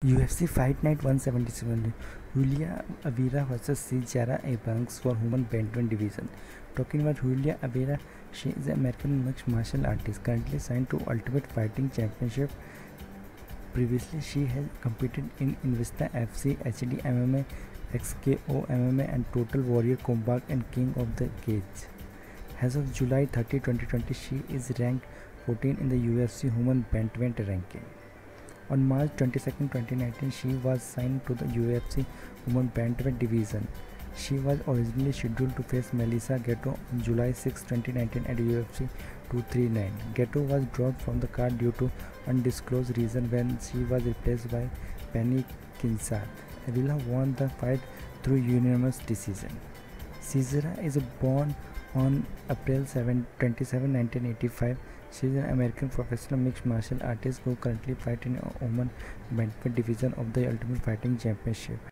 UFC Fight Night 177, Julia Avera vs. Sijara Ebanks for Women Bantamweight Division. Talking about Julia Avera, she is an American mixed martial artist currently signed to Ultimate Fighting Championship. Previously, she has competed in Invista FC, HD MMA, XKO MMA, and Total Warrior Combat and King of the Cage. As of July 30, 2020, she is ranked 14 in the UFC Women Bantamweight ranking. On March 22, 2019, she was signed to the UFC Women Bantamweight division. She was originally scheduled to face Melissa Gatto on July 6, 2019 at UFC 239. Gatto was dropped from the card due to undisclosed reason when she was replaced by Penny Kinsat. Avila won the fight through unanimous decision. Cesara is born on April 27, 1985. She is an American professional mixed martial artist who currently fights in a women bantamweight division of the Ultimate Fighting Championship.